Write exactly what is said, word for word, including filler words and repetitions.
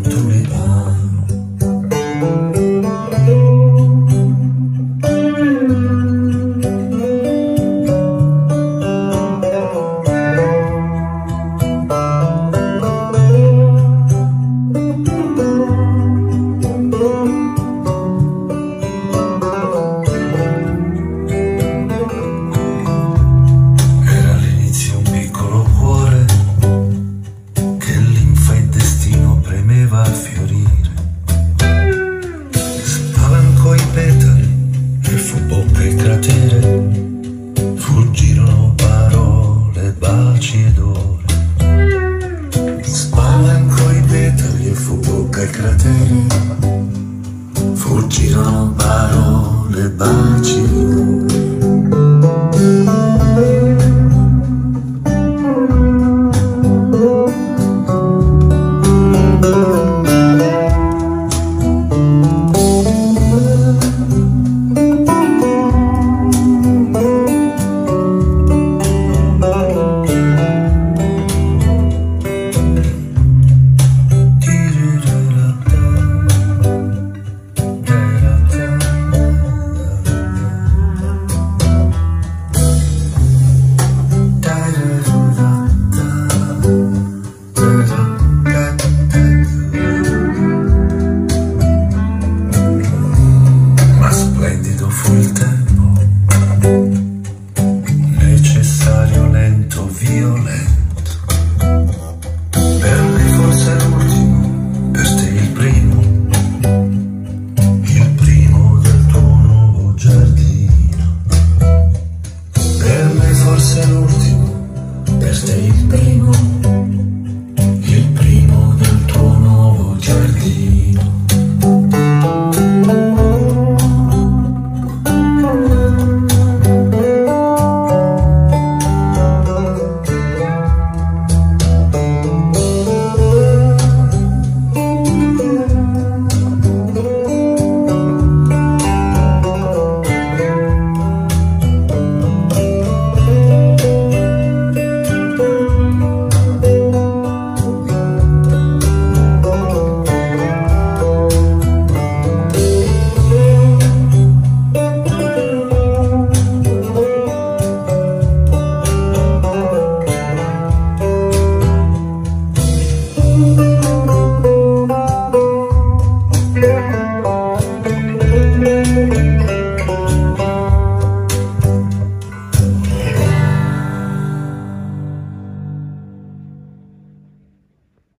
un tulipano. A fiorire, spalancò i petali e fu bocca il cratere, fuggirono parole, baci ed ore. Spalancò i petali e fu bocca il cratere, fuggirono parole, baci ed ore. Fu il tempo necessario, lento, violento. Per me forse l'ultimo, per te il primo, il primo del tuo nuovo giardino. Per me forse l'ultimo, per te il primo, il primo del tuo nuovo giardino. Thank you.